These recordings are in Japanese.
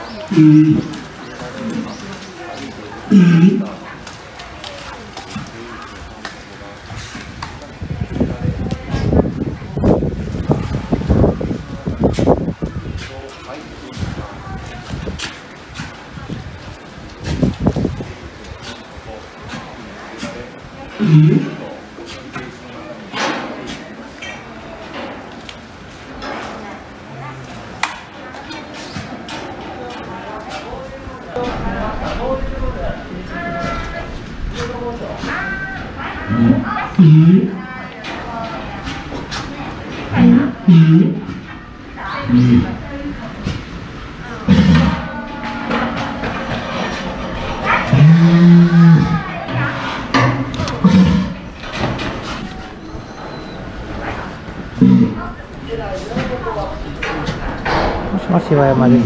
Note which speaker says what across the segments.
Speaker 1: もしもし、岩山です。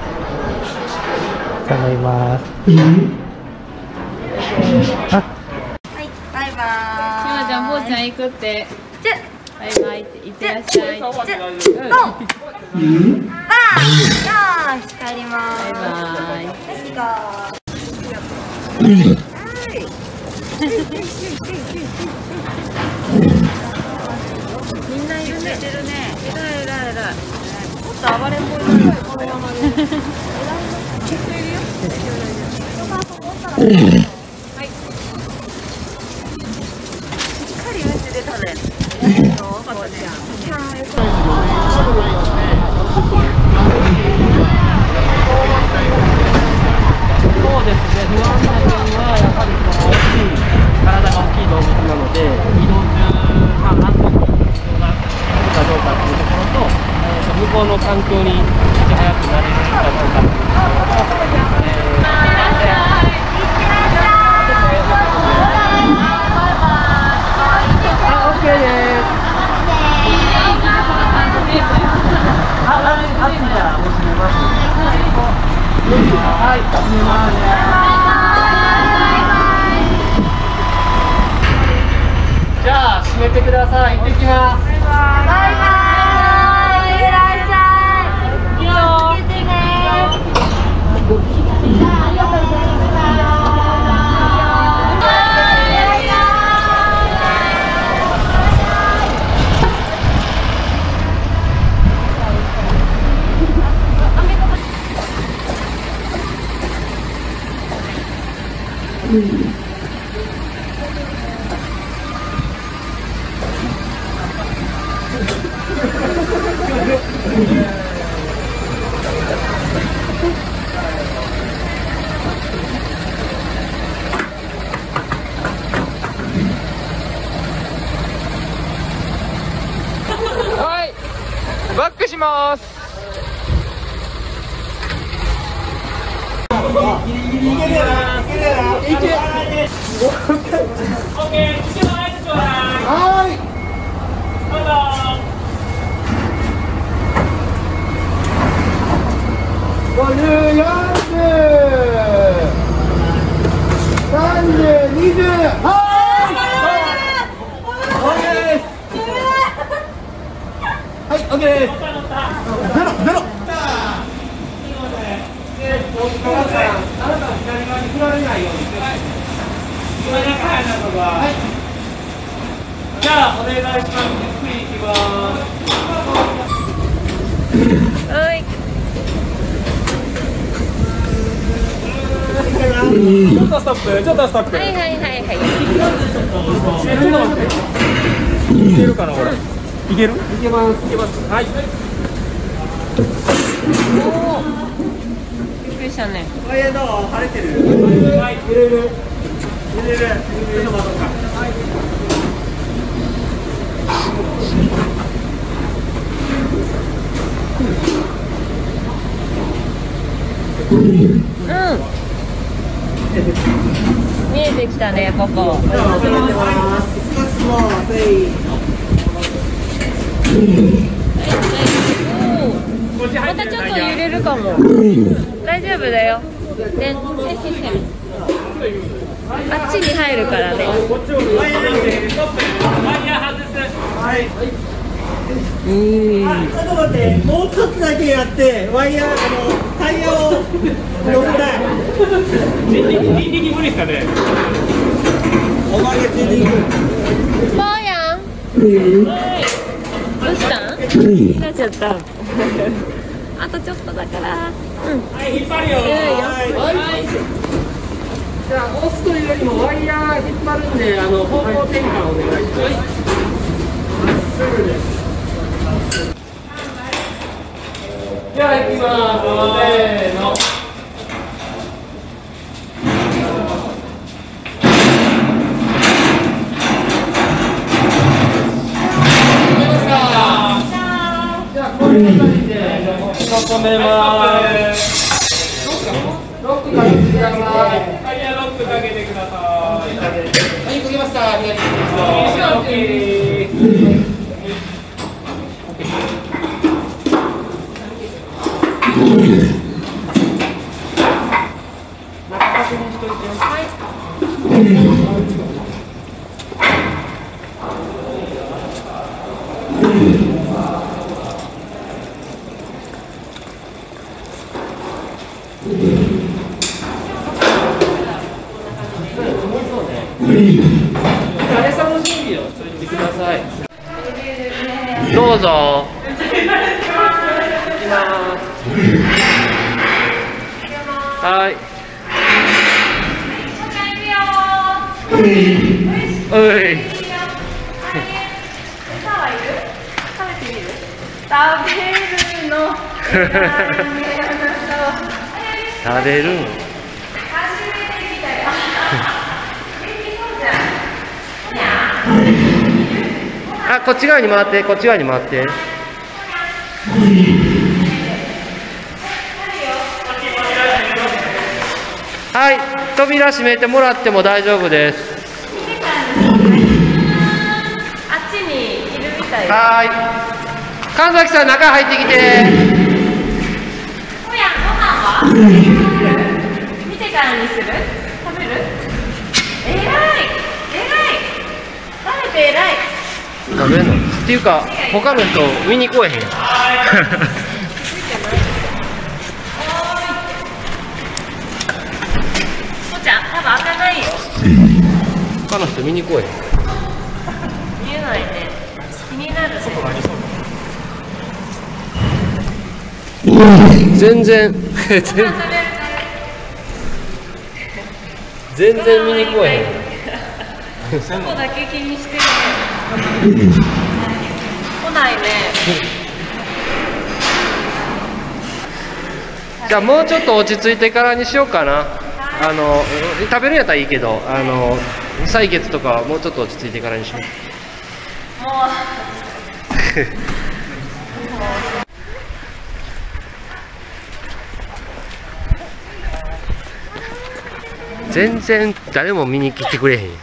Speaker 1: ただいます。あ、
Speaker 2: はい、バイバーイ。
Speaker 3: 今ちゃん、坊ちゃん行くって。バイバイって、いってらっしゃい。
Speaker 2: バー。よーし、帰ります。
Speaker 3: バイバイ。
Speaker 2: よし、行こう。みんないるね。いるね。いる。もっと暴れん坊いるね。このままで。はい。しっかり打って出たね。よかったね。
Speaker 1: そうですね、不安な点はやはり体が大きい動物なので、移動中、安全に必要がいるかどうかというところと、向こうの環境にいち早くなれるかどうかというところと、OK です。じゃあ、もう閉めます。はい、閉めます。じゃあ、閉めてください。行ってきます。バイバイ。いってらっしゃい。気をつけてね。
Speaker 4: はい、バックします。
Speaker 1: はい、OK です。ゼロ。じゃあお願いします。ゆっくり行きます。
Speaker 2: はい。
Speaker 1: ちょっとストップ。
Speaker 2: はい。
Speaker 1: いけるかな、これ。いける？いけます。はい。
Speaker 2: おお。びっくりしたね。
Speaker 1: どう？晴れてる？はい、揺れる。ちょっと待とうか。はい。
Speaker 2: 見えてきたね、ここ。またちょっと揺れるかも。大丈夫だよ。ね、あっちに入るからね。
Speaker 5: ちょっと待って、もう一つだけやって、ワイヤー、タイヤを乗せたい。
Speaker 1: 人力無理ですかね。
Speaker 5: おまけついていく。
Speaker 3: もうやん。どうしたん？なっちゃった。あとちょっとだから。
Speaker 1: はい、引っ張るよ。はい。じゃあ押すというよりもワイヤー引っ張るんで、方向転換お願いします。まっすぐです。じゃあ行きます。せーの。じゃあこういう形で止めます。ロックかけてください。タイヤロックかけてください。はい、かけました。どうぞ。行きます。はい。おい。食べるの。あ、こっち側に回って、こっち側に回って。はい、扉閉めてもらっても大丈夫です。
Speaker 3: あっちにいるみたい。
Speaker 1: はい。神崎さん、中入ってきて。
Speaker 3: おや、ご飯は？見てからにする？食べる？えらい。食べてえらい。
Speaker 1: 食べんの？っていうか、他の人見に来えへん。
Speaker 3: ちゃん、多分開かないよ。
Speaker 1: 他の人見に来えへん。
Speaker 3: 見えないね。気になるね。
Speaker 1: 全然見に来えへん。
Speaker 3: そこだけ気にしてるね。来ないね。
Speaker 1: じゃあもうちょっと落ち着いてからにしようかな。食べるんやったらいいけど、採血とかはもうちょっと落ち着いてからにしよう。
Speaker 3: も
Speaker 1: 全然誰も見に来てくれへん。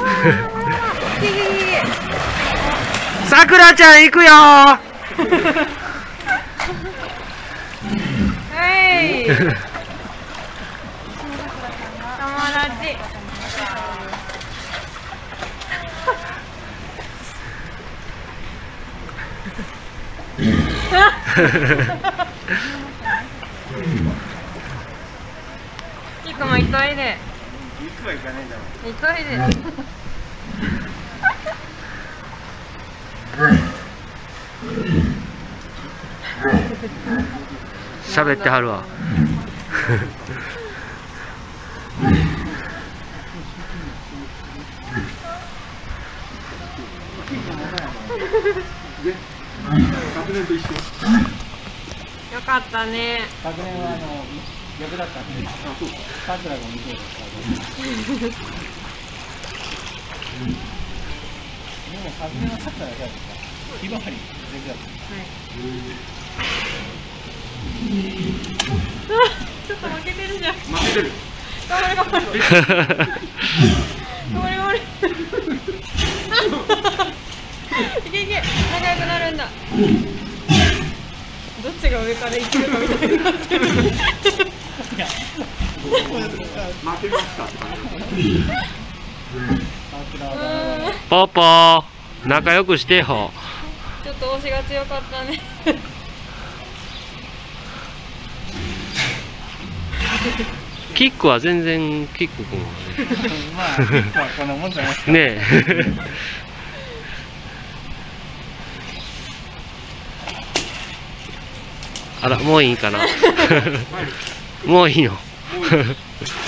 Speaker 1: さくらちゃん行くよ。
Speaker 3: はい。友達。キクも急いで。急いで。
Speaker 1: 喋ってはるわ。
Speaker 3: よかったね。
Speaker 5: 昨年は逆だったんで、さくらが見てるから。でも昨年はさくらが逆だった。ひまわり全然だった。
Speaker 3: ちょっと負けてるじゃん。
Speaker 4: 負けてる。
Speaker 3: 頑張れ頑張れ。頑張れ。いけいけ、仲良くなるんだ。どっちが上から行けるかみたいになってる。
Speaker 4: 負けました。
Speaker 1: ポポ、仲良くしてよ。
Speaker 3: ちょっ
Speaker 2: と押しが強かったね。
Speaker 6: キックは全然キック君は
Speaker 5: まあ、結構こんなもんじゃないですか。
Speaker 6: ねえあらもういいかなもういいの